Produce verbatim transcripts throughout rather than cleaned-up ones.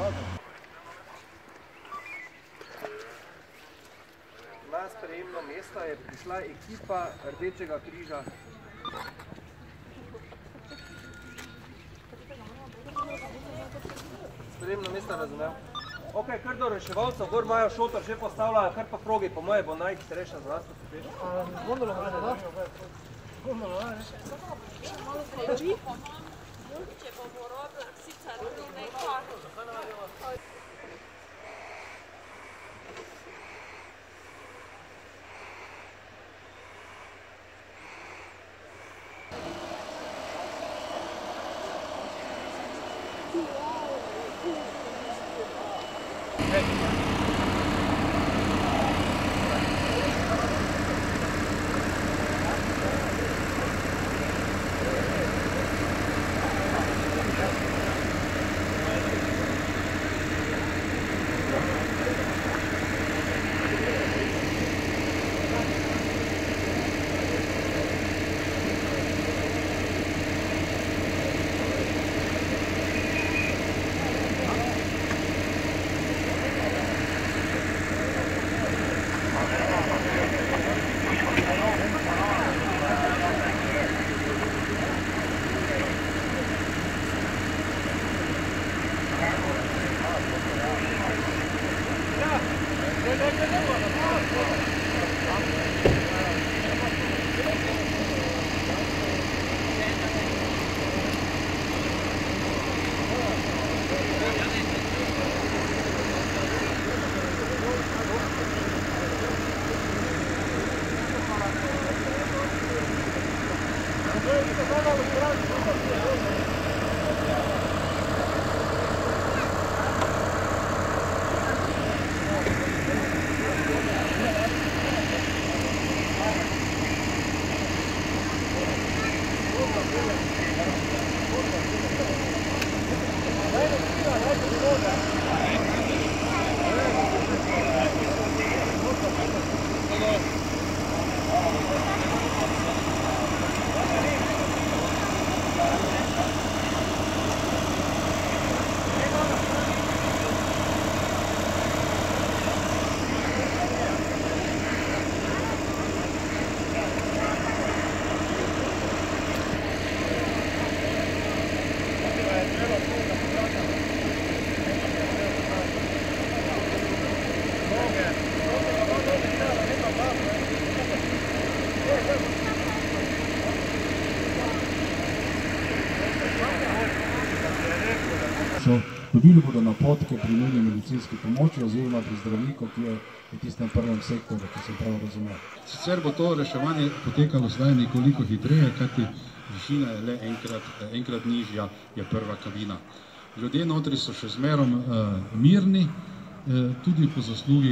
Na sprejemno mesto je prišla ekipa Rdečega križa. Sprejemno mesto razumel. Ok, kar do reševalcev, gor imajo šotor že postavljajo, kar pa progi, po moje bo najhitrejša z vas, ko se peš. Gondolo vrede, da? Gondolo vrede. Malo streči. Če pa bo robila, sicer nekako. Dobili bodo napotke pri nujni medicinski pomoči oziroma pri zdravniku, ki je v tistem prvem sektorju, ki sem prav razumel. Sicer bo to reševanje potekalo zdaj nekoliko hitreje, kajti višina je le enkrat, enkrat nižja, je prva kabina. Ljudje notri so še zmerom uh, mirni, uh, tudi po zaslugi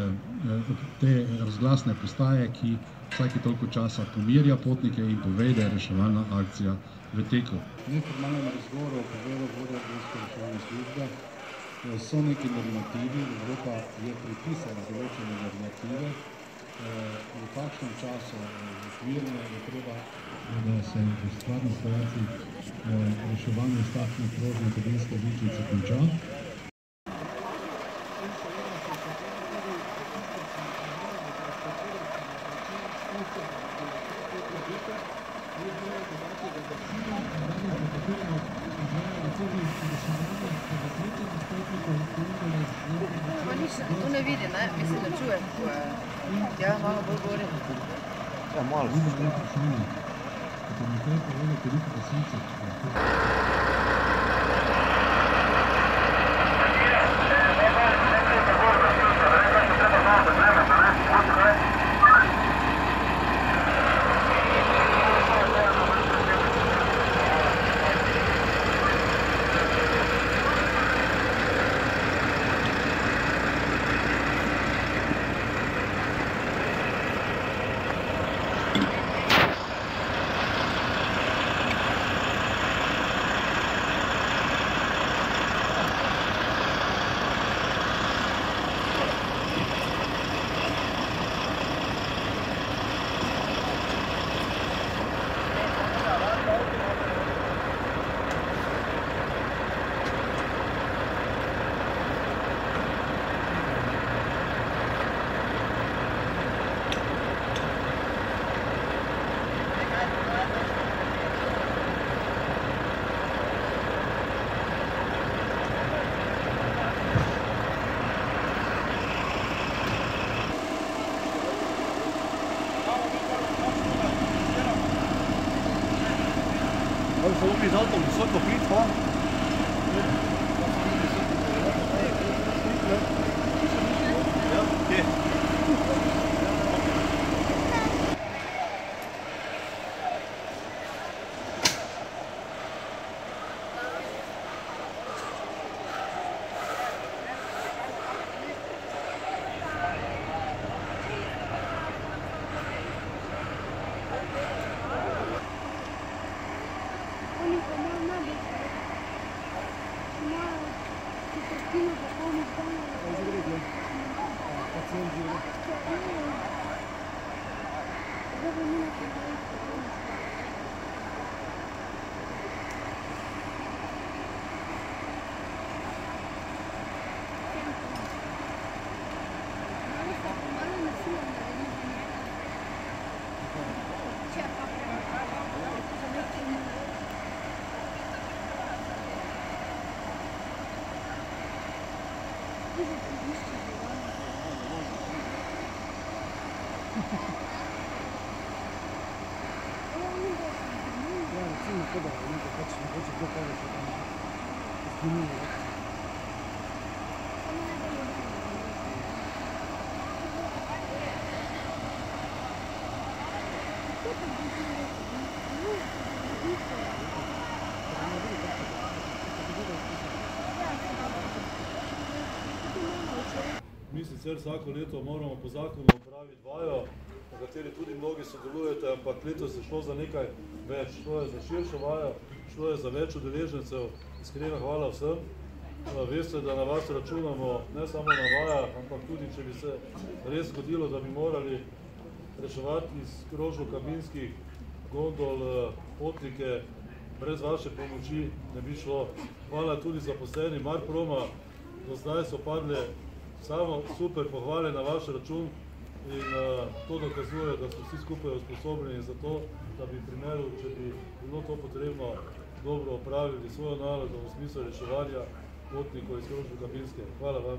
uh, te razglasne postaje, ki vsake toliko časa pomirja potnike in pove, da je reševalna akcija v teku. V neformalnem razgovoru povedal vodja Gorske reševalne službe, so neki normativi, Evropa je pripisala določene normative, v takšnem času okvirno je treba, da se v stvarni situaciji reševanje s takšne krožne kabinske žičnice konča. To ne vidi, ne? Mislim, da čuje. Ja, malo bolj gori. Ja, malo. Vidiš, da je vprašanje. Kako mi kaj povedal, koliko gasilcev. avtom visoko prit, pa. Ja, kje? Mi sicer vsako leto moramo po zakonu opraviti vajo, na kateri tudi mnogi sodelujete, ampak letos je šlo za nekaj več. Šlo je za širšo vajo, šlo je za več udeležencev. Iskrena hvala vsem. Veste, da na vas računamo ne samo na vajah, ampak tudi, če bi se res zgodilo, da bi morali reševati iz krožno-kabinskih gondol potnike, brez vaše pomoči ne bi šlo. Hvala tudi zaposleni Marproma. Do zdaj so padle samo super pohvale na vaš račun in uh, to dokazuje, da so vsi skupaj usposobljeni za to, da bi v primeru, če bi bilo to potrebno, dobro opravili svojo nalogo v smislu reševanja potnikov iz krožno-kabinske. Hvala vam.